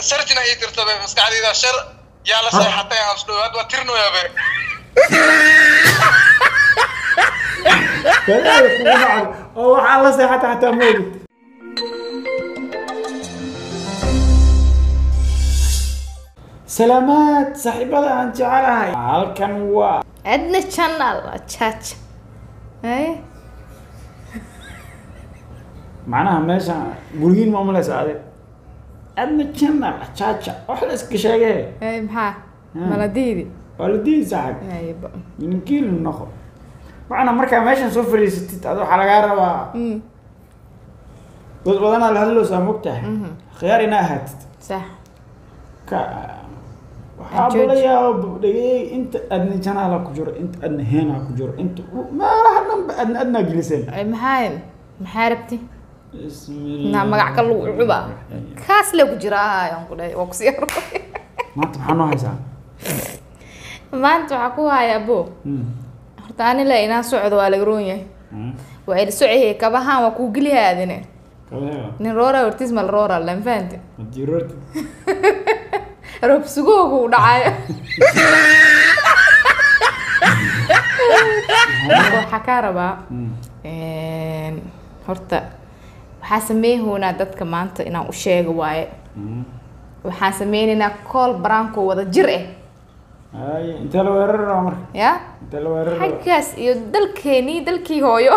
سرتنا هي ترتبه بس قاعد إذا شر يا لا صيحتين أصله هذا وترنو يا بي كذلك وضع أو على صحة حتى مولد سلامات صاحبة أنت على هالكن و عندنا channel تشاتش اي معناها ماشي قولين ما ملا سعادة عندنا channel تشاتشا واحد اسك شيء اي محا ملديدي والدي زعق اي بقى يمكن النخل معنا مركا ماشي نسوف لي ستة هذا حلقة ربع بس بدنا الهلو سامكته خيارنا هات صح وحابلا يا بدي انت ادني جنا لك جور انت ادني هنا كجور انت ما راح ادنى جلسين اي محاين محاربتي نعم مقع كلو عبا كاس لو جراها ينقل وقصير ما انت محنو هيسا ما انت حكوها يا ابو hortaani la ina socdo waa laga roon yahay way socay kabahan waa ku gali haadine nin roora hortis mal roora la faante dirot rob sugogu dhacay waxa ka raba horta waxa sameeyay dadka maanta inaan u sheego waaye waxaan sameeynaa call branco wada jir هاي انت لو ورر عمر يا انت لو ورر حكاس يدلكني دلكي هويو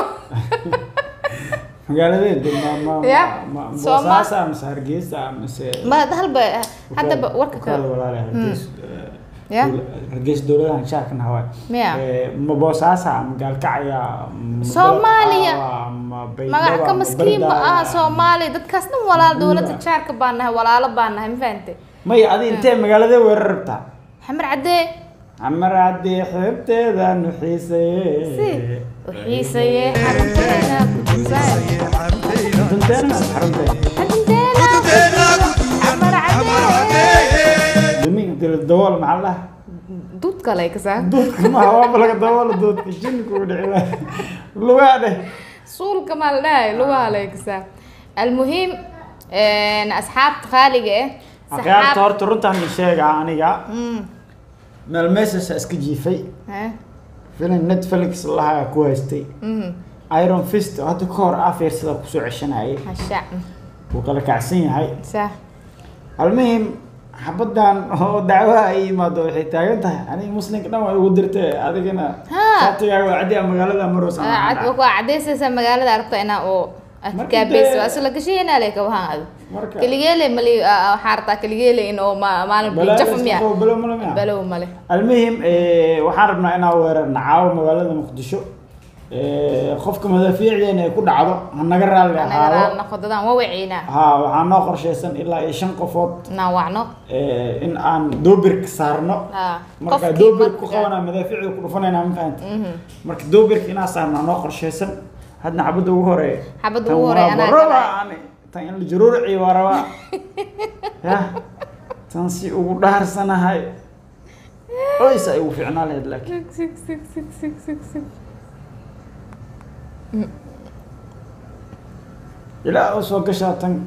قال لي ما بوساسا مسارجيسا مس ما هل هذا ورك قال ولا هرجيس يا هرجيس دولة شاكن هواي ما بوساسا قال كعيا سوماليا ما كم مسكين سومالي دكاسنا ولا دولة شارك بانها ولا لبانها ما فهمتي ما يعدي انت مقالة وررتها حمر عدي عمر عدي حبتي ذا نحيسي وحيسي حرمتينا حرمتينا حرمتينا عمر عدي لمين دير الدوال مع الله دود كلايك صح دود ما هو بلغ الدوال دود كشين كودعي لواده صول كمال لا لواله صح المهم ان اصحاب خالقه أخيار تور ترنت عن الشيء عنيقة من المسس اسكجيفي فيلم نتفليكس الله كويستي ايرون فيست هذا كور افير سدا كسو عشناي هشع وكلا كعسين هاي صح المهم حبدان هو دعوه اي ما دو حيتاغنتها اني مسلم كدان way ugu dirtay adigana saatiga wacdi magaalada maroos aan waa cadeysaysa magaalada arabta ina oo كابيس وأصل كشيء أنا لك وهذا كليجيلي ملي حارتا كليجيلي إنه ما نبيجف مياه بلو ملي المهم وحاربنا أنا ورنعاو مقالة مقدشو خوفكم هذا في عينه يكون عضو هنقرر على هذا ناخذ ده ووعينا ها وحناخر شيء سن إلا إيشان قفوت نوعنا إن أن دوبرك صارنا مرك دوبرك وخوانا مدافع وكرفنا نعم فهمت مرك دوبرك إن صارنا ناخر شيء سن هذا عبده وهوري عبده وهوري أنا يعني تين الجرور عيواروا يا تنسي ودار سنة هاي أي سأيو في عنا لهاد لك لا أسوق شاتن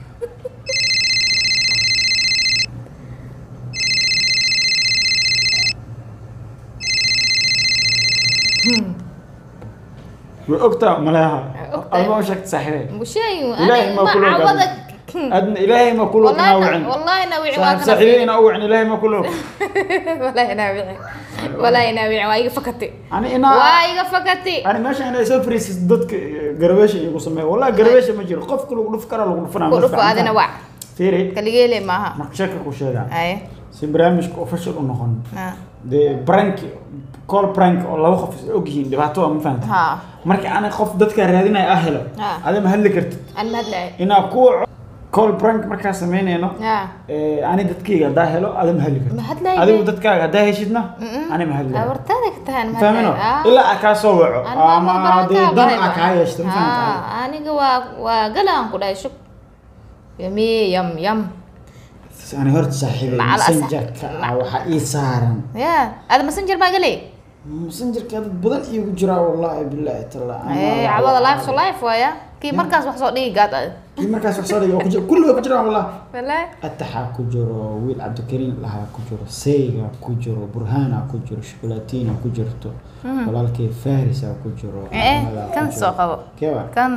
وأكتر ملاها الله شكت سحري مشي إلهي ما كله عوضك إلهي ما كله ناوعن والله ناوعن سحري ناوعن إلهي ما كله ولا ناوعن ولا ناوعن وايق فكتي أنا وايق فكتي أنا ماشي أنا سافري ضدك قرويش يقول والله قرويش ما جرى قف كله نفكر ولا نفنا قف هذا نوع فيري كليجيلي معها ما شكلك وش هذا أي سبرامج كوفشل ونهون ده برانك كول برانك الله وخف أوجين ده بعتوا ما فهمت marka aan qof dadka raadinay ahlo aad ma hadli kartid aan hadlay ina ku call prank marka sameynayno aan dadkayga daa helo aad ma hadli kartid adigu dadkaaga daa heshidna aan ma hadli wartada ka tahan ma fahmino ila ka soo waco ama dan ka yeeshto ma fahmta aniga waa galaan ku dhaay shub yami yam أنا هرت صاحبي مسنجر waxa ii saaran ya aad messenger ma galay مسنجر كذا بدل يجرا والله بالله تعالى عوض لايف ويا كي مركز wax soo dhigi gaad كي مركز وحصاري كله كجرا والله والله التحا كجرو ويل عبد الكريم لها كجرو سيغا كجرو برهانا كجرو شوكولاتينا كجرتو walaalkay فارس كجرو كان سوقه كيف كان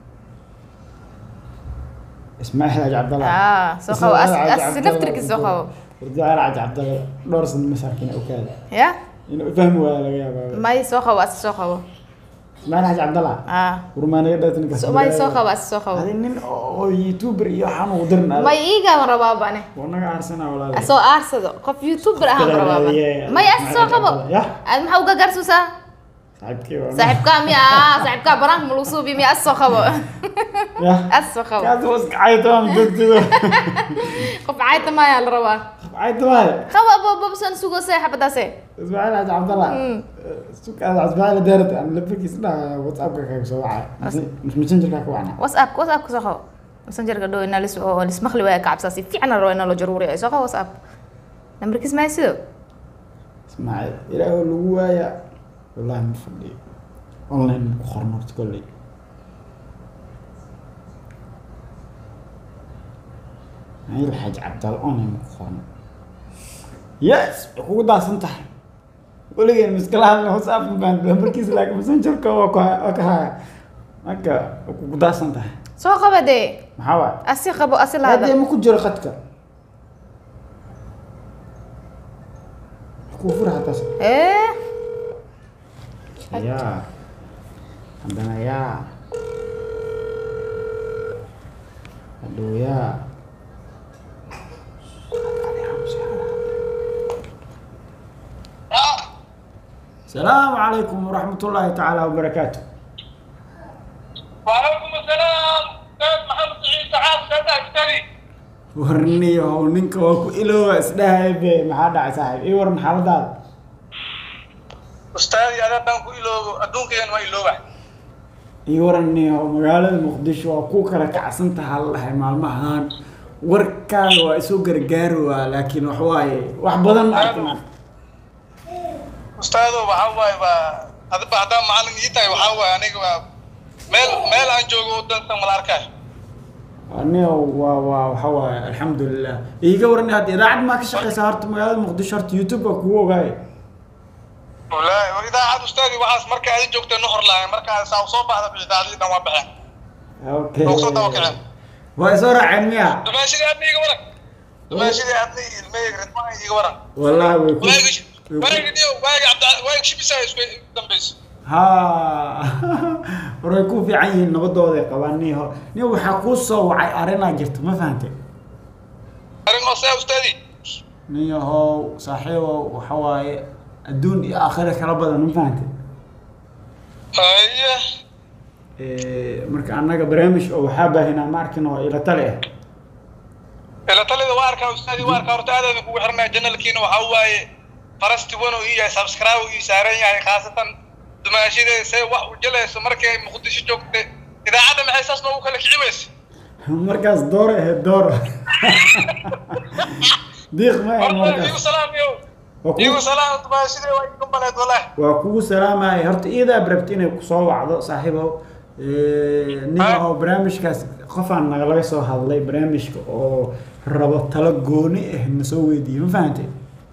اسمع حاج عبد الله سوقه نفترك سوقه ورجع راج عبد الله دورس المساكين او كذا يا انه فهموا ولا يا ما يسوقه سوقه اسمع حاج عبد الله ورمانه داتن ما يسوقه سوقه هذا نين او يوتيوبر يا حنو ودرنا ما ييغا ربابا انا ونغا ارسنا ولا سو ارسدو قف يوتيوبر اهم ربابا ما يسوقه ما هو غارسوسا صاحبك صاحبك برانك ملوصوبي مي السوقه السوقه كاد وسق عيطهم دكتور قف عيط ما يا الروا عيط ما خوا بابا بس نسوق صاحب داسه اسمع انا عبد الله سوق انا اسمع انا دارت انا لبك اسمع واتساب كاك سو مش مسنجر كاك وانا واتساب سوقه مسنجر قدو ان لسمخ لي واك عبساسي في عنا روينا لو جروري سوقه واتساب نمرك اسمع سيدو اسمع الى لو وايا والله ما فدي اونلاين خرمت كلي هاي الحاج عبد الله اونلاين خرم يس هو دا سنتح ولي المشكله انه واتساب باند مركز لك مسنجر كوكا هكا دا سنتح سو قبدي محاول اسي قبو اصل هذا هذا ما كجر خدك كفر حتى ايه يا عندنا يا aduh ya السلام عليكم ورحمة الله تعالى وبركاته. وعليكم السلام أستاذ محمد سعيد تعال سادة أكتري ورني وننك وكو إلو أسدهي بي محادة عساحب إيه ورن حالداد أستاذي أنا بانكو إلو أدونك ينوى إلو إيه ورني ومقالة مقدش وكوكا لك عسنتها الله مالمهان وركان وإسو قرقاروا لكن وحواي وحبضان معكمان أستاذ وحواي هذا بعد معلم يتاي وحواي أنا ميل أن جوجو دنسا ملاركاي أنا وحواي الحمد لله إيه ورني هذه راعد ما كشقي صارت مقالة مقدش هرت يوتيوب وكوو غاي والله وإذا عاد أستاذي وحاس مركا هذه جوجت النهر لاي مركا ساو صوبة هذا بجد هذه دوام بحين أوكي وصوت وكلام وإسورة عمياء دماشي دي أبني يقورك دماشي دي أبني الميق رتماني يقورك والله ويكون وايق ديو وايق عبد وايق شي بيساوي شوي دمبيس ها ويكون في عين نبضوا ذي قوانيه نيو حقوص وعي أرينا جرت ما فهمت أرين أصلا أستاذي نيو هو صحيح وحواي الدون آخر كربضة ما فهمت هاي مركا أنا برامج أو حابة هنا ماركنه إلى تليه إلى تليه واركا أستاذي واركا ورتادا نكو حرنا جنال كينو حواي فرستي ونو إيه سبسكرايب إيه سارين يعني خاصة دماشي دي سي واحد جلس مركا مقدش جوكت إذا عدم حساس نو كلك عبس مركز دورة هي الدورة ديخ ما مركز يو سلام يو سلام دماشي دي وايكم بلد والله وكو سلام هاي هرت إذا بربتيني كسو وعضو صاحبه نيو برامج كاس قفان نغلق سو هالله برامج أو ربط تلقوني نسوي دي ما فهمتي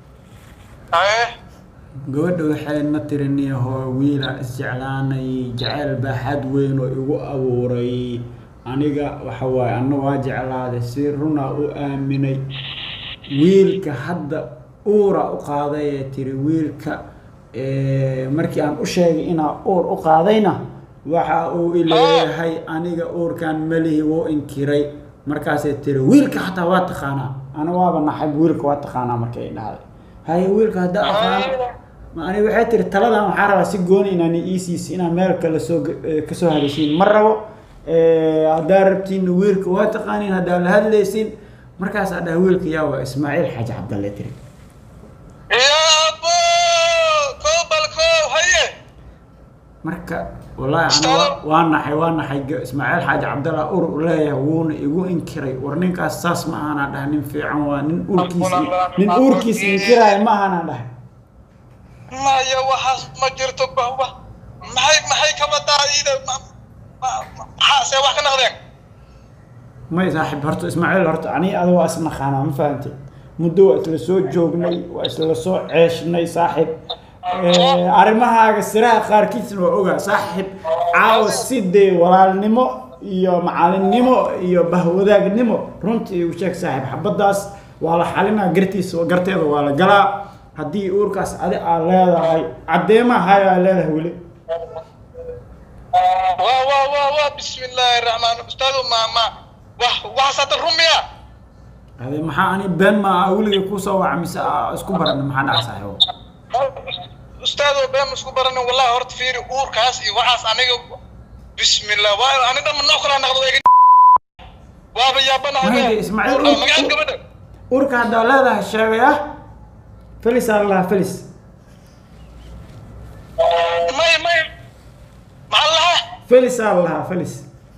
gabadha waxay na tirinayaa wiila isjeclaanay jacayl baaxad weyn oo igu abuuray aniga waxa waay anna waa jeclaaday si runa u aaminay wiilka hadda uura u qaaday ee tiri wiilka markii aan u sheegay inaa uur u qaadayna waxa uu ileeyahay aniga uurkan malihi wuu inkiray markaasay tiri wiilka xataa waa taqaanaa ana waaba naxay wiilka waa taqaanaa markay dhahday هاي ويلك هذا أخان ما أنا بحثت الثلاثة محاربة سجوني إنني إيسيس إن أمريكا لسوق كسوها لشين مرة داربتين ويلك واتقانين هذا لسين مركز هذا ويلك يا إسماعيل حاج عبد الله تري يا أبو كوبالكو هيا مركز والله أنا وانا حي إسماعيل حاج عبد الله ولا يهون يقول إنكري ورنيك أساس ما أنا ده ننفع عنوان نوركيس إنكري ما أنا ده ما يوحش ما جرت بهوا ما هي كم داعي ده ما سوى كنا غير ما صاحب هرت اسماعيل هرت أنا أدو أسمع خانا ما فهمت مدو أتلسو جوجني وأتلسو عيشني صاحب أرمها السراء خاركيس وأوجا صاحب عاوز سيدي ولا النمو iyo macallinimo iyo bahwadagnimo runtii uu sheeg saaxiib xabadaas waa la xalina gartiis oo garteeda waa la galaa hadii uurkaas adi aan leedahay cadeemaha ayaa leedahay wali waa bismillaahir rahmaanir ustaadu ma wax sad rumiya hadi maxaa ani been ma awliga ku soo wacmisa isku baran maxaa dhac saaxiib ustaadu been isku baran wallahi horta fiiri uurkaas iyo waxaas aniga بسم الله وانا دم ناكل انا ناخذ بابا يا بنا اسماعيل اورك هذا لا الشاويه فلس الله فلس ما مع الله فلس الله فلس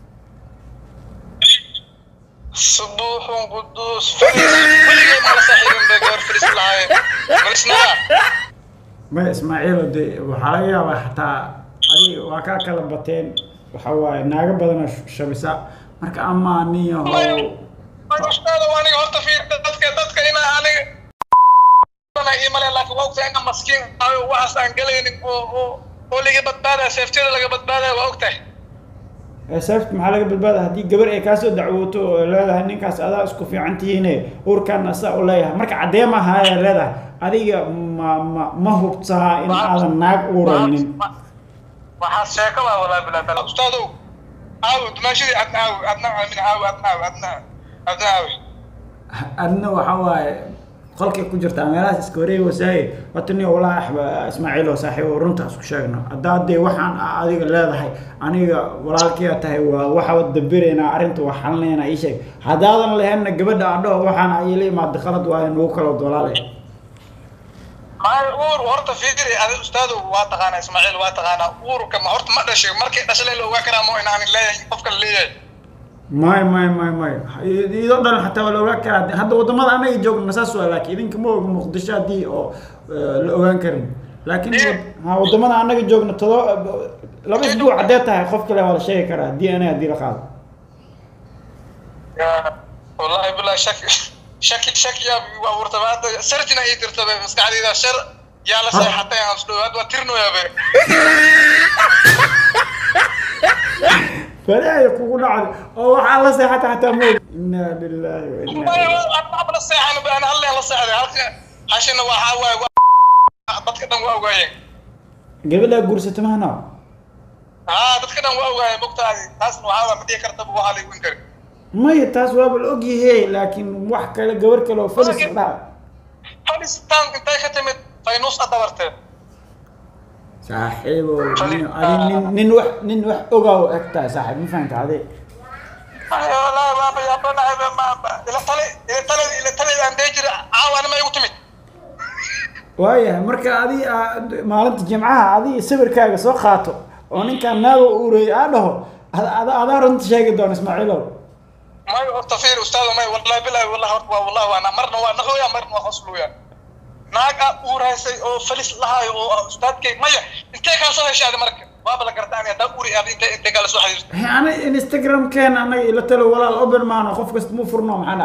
صبوح قدوس فلس ما صحيح بقر فلس العين فلسنا ما اسماعيل دي وحايا حتى ادي واكا كلا بتين waxaa naaga badan shabisa marka ama niyo ustaad waani horta fiir dadka ina aniga ana iimayl laakiin waa ogtahay in maskiin waxa aan galaynin oo laga badbaada safetyada laga badbaada waa ogtahay saft maxaa laga badbaada hadii gabar ay ka soo dacwooto oo leedahay ninkaas adaa isku fiican tihiin urkan asaa u leeyahay marka cadeemaha ay leedahay adiga ma hubtaa in aadan naag uuraynin waxaa sheeko waa walaa bilaa bala ustaadu aawd maashidi adna min adna waxa waaye qolkii ku jirta meelahaas iska wareegayay watani walaa Ismaaciil oo saaxiib runta isku sheegno hadaadii waxaan adiga leedahay aniga walaalkii tahay waxa wada dabirayna arinta waxaan leena ii sheeg hadaadan leehna gabadha adho waxaan ay leeyahay khalad waa inuu kala dolaalay horta fiiri adi ustaadu waa taqaana Ismaaciil waa taqaana uurka ma horta ma dhashay markii dhashay loo waa karaa inaan leeyahay qofka leeyahay may ido dhan hatta wala waa karaa hadda wadamada anaga joogna saas waa laakiin idinka ma og Muqdisho hadii oo la ogaan karin laakiin wadamada anaga joogna todo laba isbuuc cadeed tahay qof kale wala sheegi karaa DNA hadii la qaado wallahi bilaa شك يا ورتبات سرجنا يترتب بس قاعد إذا شر يا لا صح حتى يا أسلوب وترنو يا بي فلا يقول عاد أو على صحة حتى موت إنا لله وإنا إليه أنا قبل الصحة أنا هلا على الصحة عشان وحاول بتكلم وأوجاي قبل قرصة مهنا بتكلم وأوجاي بقطع ناس وحاول بدي كرتب وحالي وينكر ما يتاس وابل اوغي هي لكن wax kale gabar kale oo falis dhaa falis tan intay khatamid faynus adawartay saaxiibo nin wax ogaa agta saaxiib ma fahantaa ade la baba ya bana ma ila tali aan deejir aawana ma igu timid waaya marka adi maalinta jimcaha adi sawirkaaga soo qaato oo ninka naago uuray dhaho ada runta sheegi doon Ismaaciil ما يغتفير أستاذ ما والله بالله والله وأنا مرنا ونخويا مرنا وخصلويا ناقة وراسي أو فلس لها أو أستاذ كي ما أنت كان صار شيء هذا مركب بابا لقرتاني هذا أوري أنت قال سو حديث يعني إنستغرام كان أنا إلى تلو ولا الأوبن معنا خوف كست مو فرنوم أنا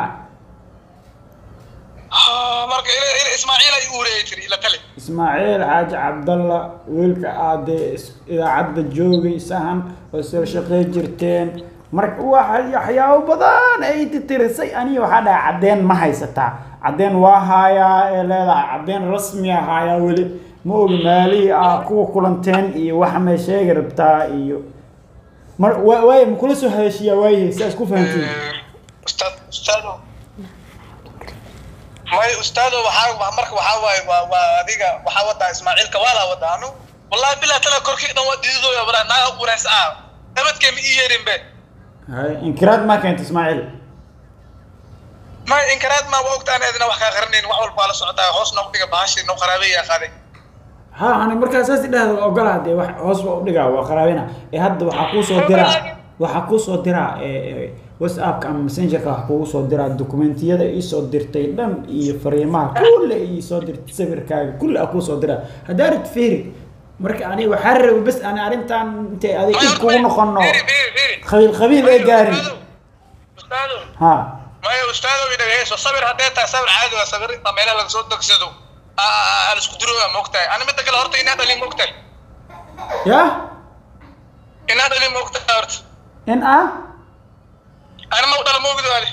مركب إلى إسماعيل أوري تري إلى تلي إسماعيل حاج عبد الله ويلك عادي إذا عد الجوجي سهم وصير شقي جرتين marka waxa yaxyaabo badan ay tirisay ani waxa dhac cadeen ma haysataa cadeen waa haya leedahay cadeen rasmi ah haya wali ma og maali ku kulanteen iyo waxa ma sheegi rabtaa iyo mar way ma kula soo heshiya way saas ku fahantiin ustaado waxa marka waxa waa adiga waxa wada Ismaaciil ka wala wadaano wallahi bilaa tala korkii dhan waa diido ya bara naa quraas dabadkee ma yeerin be هاي إنكراد ما كانت إسماعيل ما إنكراد ما وقت أنا إذا وحكا قرنين وحول بالا صعدا هوس نقطة باشي نو خرابية يا خالي ها أنا مركز أساسي ده أقول هذا هوس نقطة وخرابينا هاد وحكوس ودرا واتساب كان ماسنجر كحكوس ودرا الدوكيومنتية ده يصدر تيدم يفريمها كل يصدر تسبر كل أكوس ودرا هدارت فيري مرك أنا وحرر بس أنا أنت هذه كونه خنّا خبيل إيه جاري ustaado ها ما يا استاذ وين هيس صبر هديت صبر عادي وصبر طميله لك سو دغسدو انا اسكو درو موقتاي انا مد كلا هورتا ان ادلي موقتاي يا ان ادلي موقتاي هورت إن انا ما ودل موقدو علي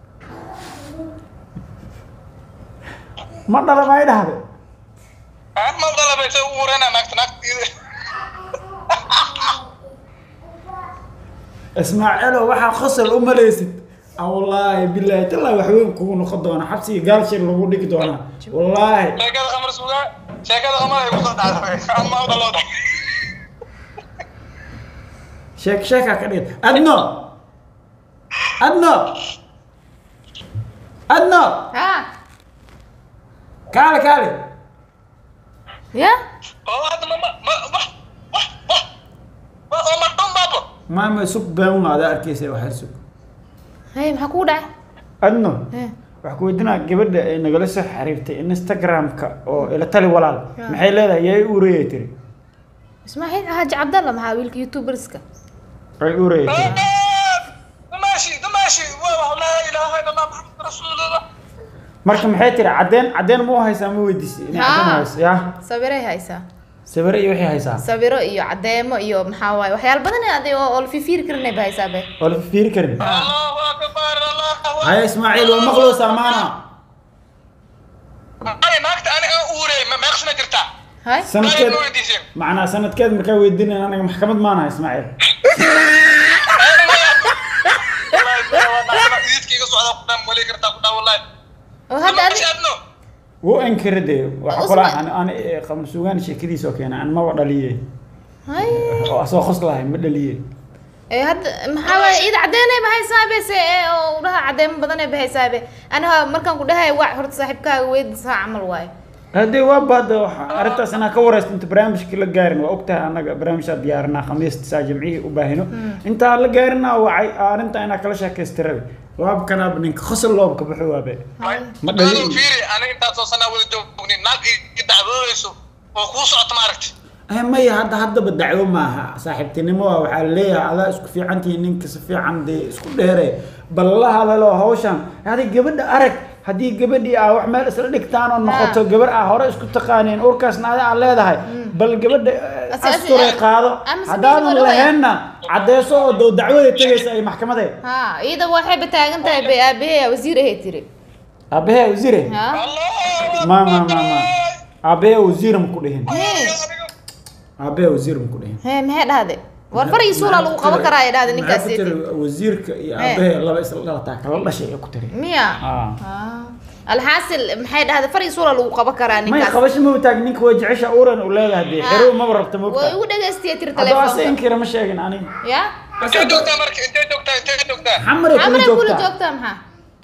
ما دلا ما يدهب انا ما ودل بيت ورنا نكت اسماعيل وحا خسر ليست والله بالله تلا وحوين كونوا خدونا حبسي قال شيء لو ديك دونا والله شيكada qamar suuga sheekada qamar ay ku soo dhacday ama wadal wada شيكا كديت ادنو ها كالي يا هذا ما دم بابا ما سوق بيوم هذا اركيسه waxay suuq هاي maxaa ku dhacay adno wax ku weydiinaa gabadha ee nagala soo xiriirtay Instagram-ka oo ila tali walaal maxay leedahay yay uuriyay tiri ismaaciil haaj cabdalla maxaa wiilka youtuberska ay uuriyay ماشي والله لا اله الا الله محمد رسول الله marka maxay tiri cadeen ma haysaa ma weydiisay inay cadeen hayso ya sabiray haysaa sabir iyo wixii haysaa sabiro iyo cadeemo iyo maxaa waay waxyaalo badan aday oo fiir karinay ba haysaa be wala fiir karin الله اكبر الله اكبر هاي اسماعيل ومخلوص امانه انا ناقت انا اوري ما يخشنا جرتا هاي سنتكد معنا سنتكد marka weydiinay anaga maxkamad maana ismaaciil وهذا وانكرده وحقولها انا خمسوغان شيكديس oo keenay aan ma wadaliyay هاي oo soo qoslahay ma dhaliyay هاد maxaa way id cadeynay ma haysaabeese oo ulaha cadeyn badan ay bahaysaabee ana markaan ku dhahay wax horta saaxiibkaaga weydisa amal waay hadii waa baad arintaas ana ka wareysto inta barnaamijka la gaarin waa ogtahay anaga barnaamijka diyaarna khamiista saa jamciyi u baahino inta la gaarina wacay arinta ina kala sheekaystiray waab kana ninka khasal loob ka baxo waabe ma dhalin fiiri ana inta soo sanaa wada joognin naag idacdooyso oo ku socoto maaragti ما هذا بدعوه معها صاحبتني ما وحليها على اسكو في عندي نينك في عندي اسكو دهري بالله هذا لو هوشان هذه قبل ارك هذه قبل او احمد اسر دغتان oo noqoto gabar ah hore isku taqaaneen urkaasna ay leedahay bal gabadh asturay qaado hadaan laheena cadeeso oo dacwada tagaysa ay maxkamadda ha iyada waxay bataagan tahay aabahay wasiir ay tiri aabahay wasiir ma aabahay wasiir ma ku dhihin ابي وزير مكودين هي ما هذا ورفر يسول لو قبا كراي هذا نكاسيت وزيرك يا ابي الله يسال تا كلا شيء كتري ميا الحاصل محيد هذا فري صوره لو قبا كرا ما يخبش مو تاج نينك وجعش اورن ولا هدي خير ما بربت مو و دغستي تير تليفون هذا اسين كير ما شيغن اني يا انت دكتور مرك انت دكتور حمر كل دكتور محا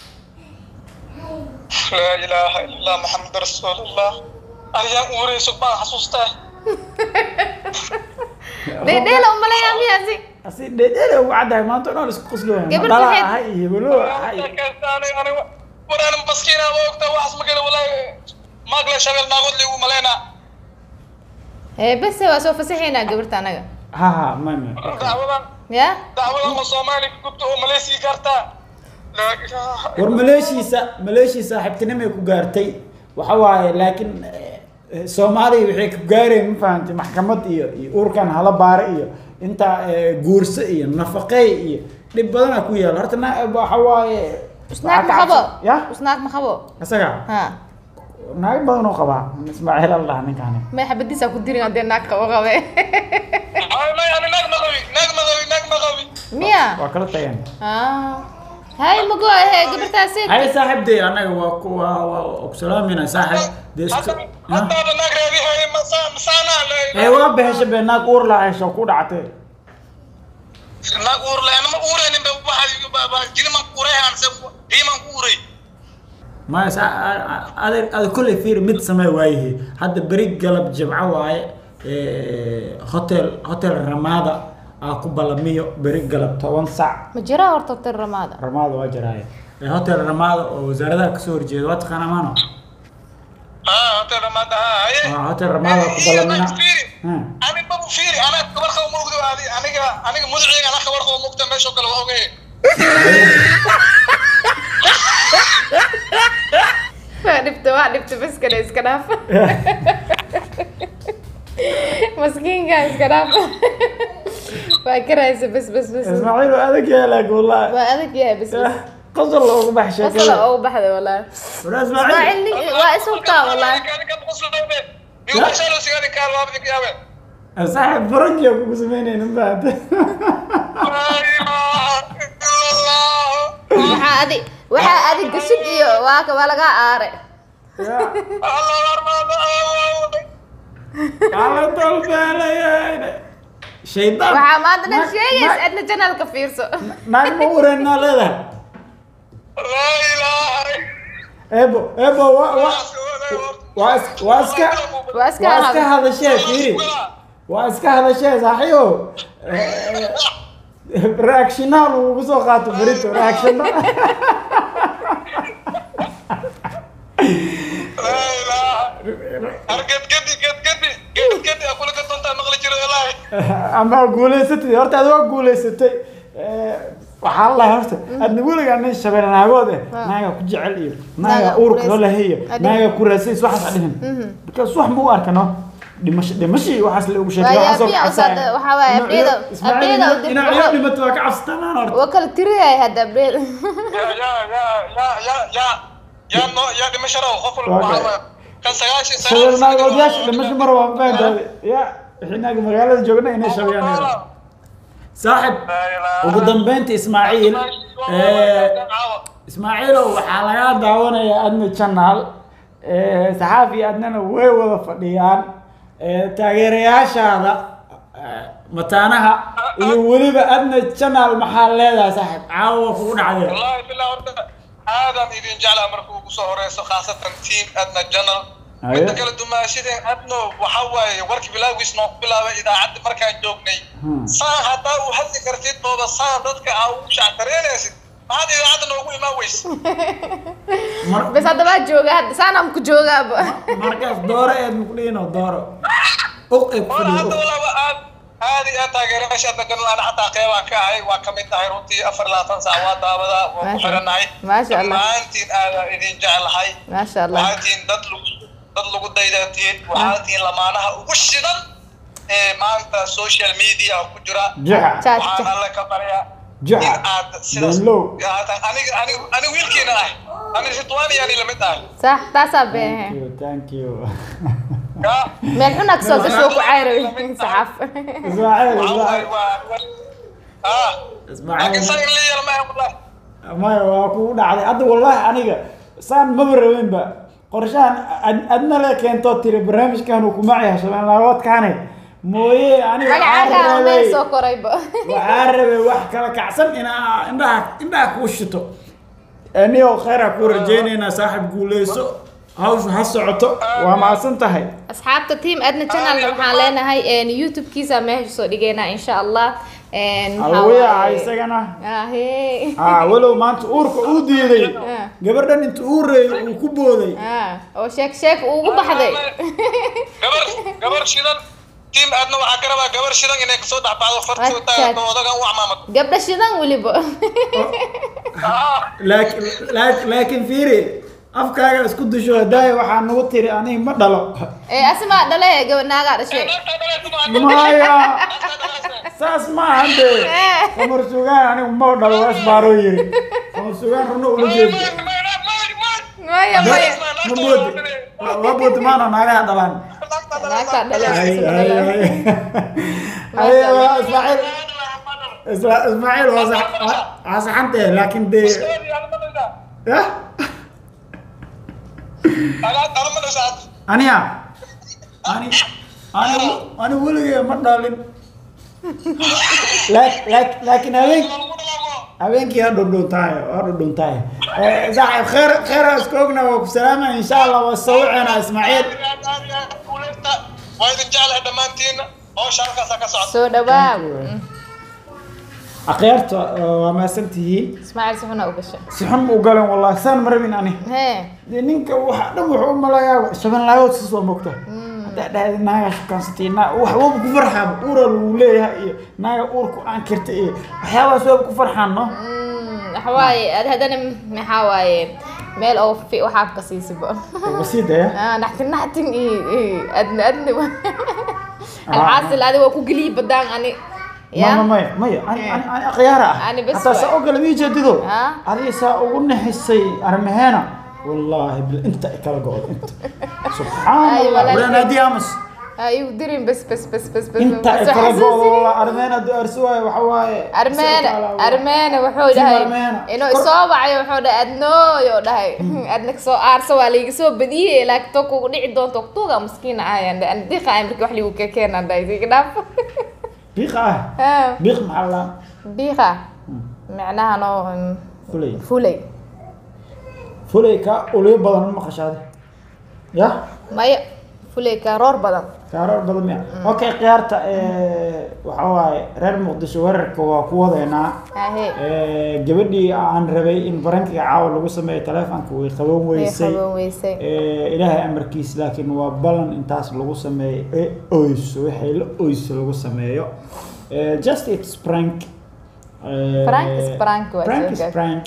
لا اله الا الله محمد رسول الله ارجع اوري سبحان حسوسته ديدل املا يا مياسي اسي ديدل وعدها ما انت نور اسكو قسلو قبل هاي بلو هاي انا وانا مسكينه وقت واحد ما قال والله ما قال شغل ناخذ لي وملينا ايه بس هو سوف سحينا قبرت انا ها ما دعوه يا دعوه صومالي كنت ماليسي كارتا لا اله ماليشي صاحبتنا ما ku gaartay waxa waaye laakiin Soomaaliya wixii ku gaareen ma fahanti maxkamad iyo urkan hala baar iyo inta guurso iyo nafaqay iyo dib badan ku yaal horta waxa waaye usnaak ma qabo asaga ha naag badan oo qaba Ismaaciil Allah ninkan ma xabadiisa ku dirin hadii naag qabo qabe ما انا نغمه قوي ميا waa kala tagan هاي مقو هي قبرتها هاي صاحب دي انا وسلامينا صاحب دي هذا نغري هي مسانا اي waa bahasha beenaag uur la hayso ku dhactay naag uur la ma uureen waxa jilman uureen se diiman uurey ما هذا كل فير مد سماي وايه هذا بريق قلب جمعه وايه هوتيل رماده aku balamiyo bari galab 10 sac ma jira horta hotel ramada waa jiraay hotel ramada oo wasaaradda ka soo horjeedo waa taqaan amaano hotel ramada hotel ramada ku balamina ani babu fiiri ana kabar qaw moogdo aniga mudciga ana kabar qaw moogta meesho kale waa ogay waa dhibta bas kana iska dhaaf maskiinka iska dhaaf waa karaysa bas Ismaaciil waa adag yahay laakiin wallahi waa adag yahay bas qosol loogu baxshay qosol oo baxday wallahi Ismaaciil waa isubka wallahi يقول شالو سيغادي كار وابد كيابه صاحب فرنجي ابو سمينين بعد لا اله الا الله waxaa adi gashid iyo waa laga aare الله ارمان على طول بالي شيطان waxaa maanta dhan sheegays adna channelka fiirso naag ma urena leedahay لا اله ebo واسكا هذا الشيء فيري واسكا هذا الشيء صحيح رياكشنال وبسو خاطر بريتو رياكشنال لا اله ارقد قدي اقول لك انت مغلي جرى والله اما غوليستي horta aad waa guuleysatay waxaa la horta adna weliga aan shabeelnaagood naaga ku jecel iyo naaga uurka la heeyo naaga ku raasay waxaas adhihin markaas wax ma u arkano dhimashi waxaas la ugu sheegay waxaas oo waxa waaye abdeeda ina dhimato ka cabstaan horta waa kala tiriyay hada abdeeda يا دمشق خوف المعلومات كان سغاشي shabeelnaagood yaasha dhimashi mar waa faantaay ya xinaaga magaalada joogna inay shabeeyaan صاحب ugu dambeyntii Ismaaciil waxaa laga daawanayaa adna channel saxaafi adnana way wada fadhiyaan taageerayaashaada mataanaha iyo waliba adna channel maxaa leedahay saaxiib caawa kugu dhacday wallahi billahi horta aadam idin jeclaa markuu ugu soo horeyso khaasatan team adna channel midda kale dumaashadeen adno waxa waaye warkii bilaawgiis noo bilaabay idaacadda markaan joognay saan hadaa uu hadli kartid ooba saan dadka aa ugu shactareenaysid maxaad idaacadda noogu imaan weyse bas hadda waa jooga hadda saanam ku joogaaba markaas dooro eed muqliino dooro hadda walaaba aadi taageerayaasha adna channel ana xataa qeybaan ka ahay waa ka mid tahay runtii 24 saac waa daawadaa waa ku xiranahay maasha Allah maantiin aada idin jeclahay maasha Allah maantiin dad lagu daydaatiyay waxaatiin lamaanaha ugu shidan ee maanta social media ku jira waxaan alla ka baryaa aad sidaas aniga wiilkeena ah aniga Ridwaan yani la mid ah صح taasaa been thank you meel xunak soo gasho ku cayray saxaf laakiin san li yar ma wallahi ma waa ku dhacday hadda wallahi aniga saan ma barweynba qorshahan adna la keento tiri barnaamijkan uu ku macay shabeelnaagood kaanay mooye aniga magacaaga soo korayba waxaan rabay wax kala kacsan indhaha ku shito aniyo khayra ku rajeynayna saaxiib guuleyso hawshu ha socoto waa maasan tahay asxaabta team adna channel waxaan leenahay youtube kiisa meesha soo dhigeynaa insha Allah alwaya isagana walow maanta uurka uu diiday gabadhan inta uu reeyay uu ku booday oo sheek ugu baxday gabar shidan team adna waxa ka rabaa gabar shidan inay kasoo dhaxbaado fartooda odagan u amaamad gabdha shidan waliba laakiin fiiri afkaaga isku disho haday waxa nagu tiri aniga ma dhalo asma dhale gabanaaga dhashay maya saas ma hande kamar sugaan aniga ma dhalo asbaaro yiri kamar sugaan runo ula jeedo maya wabud maana naga dhalan naga dhalan Ismaaciil waa saxante laakiin de أنا ولي ما دالين لكن هذين كي هادو دون تاي صاحب خير اسكوغنا وبسلامة إن شاء الله والصوعنا إسماعيل وإذا جعل دمانتين أو شارك سكسات سو دباب أخيرت وما سنتي إسماعيل سحنا وقشة سحنا وقالوا والله سان مرمين أنا نينك واحد وحوم لا شبنا لا يوصل مكتة ده ناقش كان ستينا وحوم كفرحة أورا الولية ناقش أوركو أنكرت إيه وحياة سوى كفرحة حواي هذا محاواي ميل أو في وحاب قصيص بقى بسيطة يا نحتن إيه أدنى الحاصل هذا هو كوجلي بدان يعني ما أنا خيارة أنا بس حتى سأقول لي يجددوا هذه سأقول نحسي أرمهنا والله أنت أكل أنت سبحان الله ولا نادي أمس ايوه ديرين بس انت اكل والله ارمينا دو ارسوها وحواي ارمينا وحو دهي انو soo wacay wuxuu dhahay adnooyo dhahay adnak soo aarso waa liiga soo badiyay laagto ku dhici doonto tuuga miskiin ayaan aan diqa amrika wax liigu ka keenan dhahay diga dhaaf biq maxalla biqa macnaha no fulay ka ulay badan ma qashaday ya maya fulay ka roor badan miya okay qiyaarta waxa waaye reer muqdisho wararka waa ku wadeena gabadhii aan rabay in barankiga caawa lagu sameeyo telefoonka way qaban weysay ilaahay amarkiis laakiin waa balan intaas lagu sameeyo oyso waxay la oyso lagu sameeyo just it's prank prank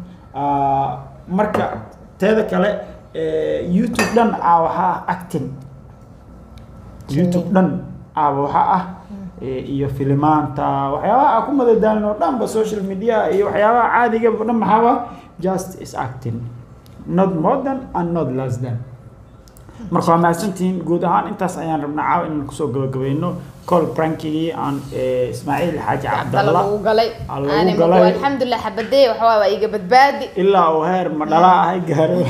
marka teeda kale YouTube dan waxa acting YouTube dan waxa iyo filmaanta waxyaabaha ku madadaalno dhanba social media iyo waxyaabaha caadiga dhan maxaa just is acting not more than and not less than marka ma santiin guud ahaan intaas ayaan rabnaa caaw in ku soo gabagabayno call prankigi aan Ismaaciil Xaaji Cabdalla uu galay alxamdulillah xabadey waxa waa iga badbaadi ilaa uu heer ma dhala ay gaaro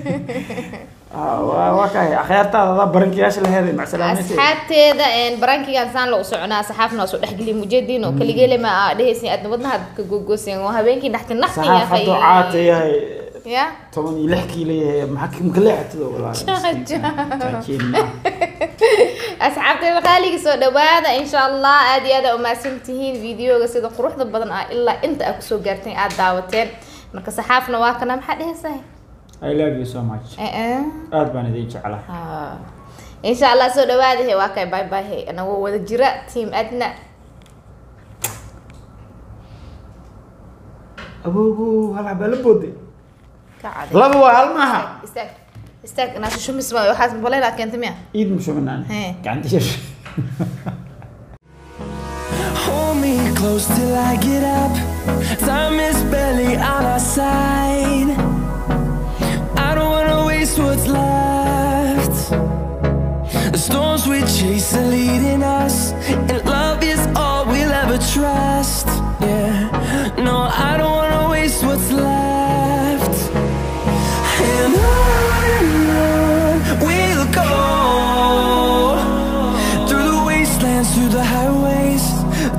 وكاي أخيرتها هذا برانكياش لهذا مع سلامة أصحابتي إن برانكيان سان لو سعنا صحافنا سو دحقلي مجدين وكل جيل ما دهسني أدنى هاد كجوجوسين وهبينكي تحت النحت يا أخي دعاتي يا طبعا يحكي لي محكم كلها والله أصحابتي الغالي سو دوادا إن شاء الله أدي هذا وما سنتهين فيديو قصيدة قروح ضبطن إلا أنت أكسو جرتين دعوتين مركز صحافنا واكنا محد هسه I love you so much. aad baan idin jeclahay. Insha Allah soo dhawaada waa kay bye bye ana wada jira team adna. Abubu hala balbode. Kaade. Laba waa hal maaha. Istaag ana soo mismaa waxaas boleela keenta miya? Eid mushumanaan. Gacantiisa. Hold me close till I get up. Time is barely on our side. What's left? The storms we chase are leading us, and love is all we'll ever trust. Yeah, no, I don't wanna waste what's left. And on we'll go through the wastelands, through the highways,